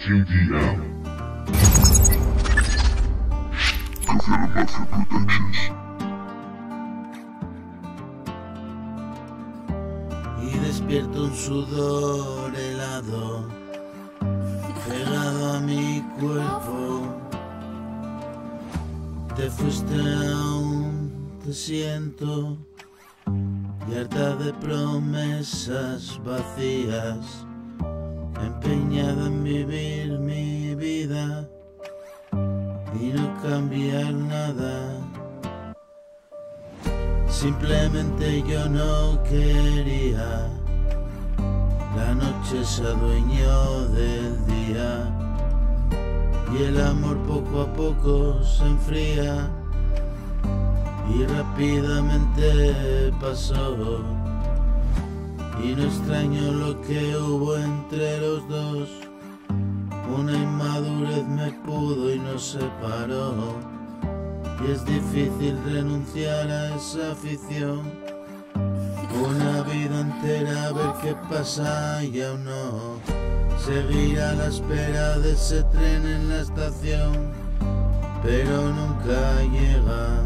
QDM. Governo Mafia Productions. Y despierto un sudor helado pegado a mi cuerpo. Te fuiste, aún te siento, y harta de promesas vacías, empeñada en vivir mi vida y no cambiar nada. Simplemente yo no quería. La noche se adueñó del día y el amor poco a poco se enfría y rápidamente pasó. Y no extraño lo que hubo entre los dos. Una inmadurez me pudo y nos separó. Y es difícil renunciar a esa afición. Una vida entera a ver qué pasa y aún no. Seguir a la espera de ese tren en la estación, pero nunca llega.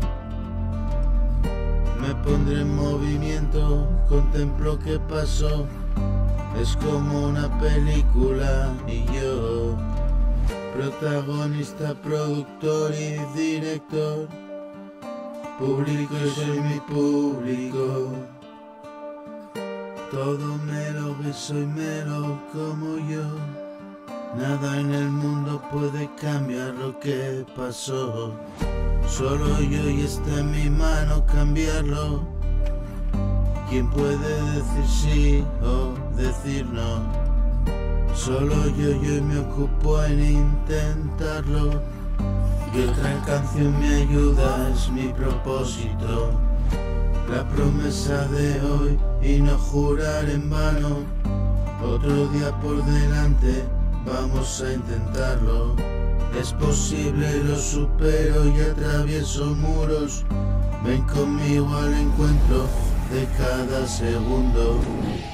Me pondré en movimiento, contemplo qué pasó. Es como una película y yo, protagonista, productor y director. Público, yo soy mi público. Todo mero que soy mero como yo. Nada en el mundo puede cambiar lo que pasó. Solo yo, y está en mi mano cambiarlo. ¿Quién puede decir sí o decir no? Solo yo y me ocupo en intentarlo. Y otra canción me ayuda, es mi propósito. La promesa de hoy y no jurar en vano. Otro día por delante, vamos a intentarlo. Es posible, lo supero y atravieso muros. Ven conmigo al encuentro de cada segundo.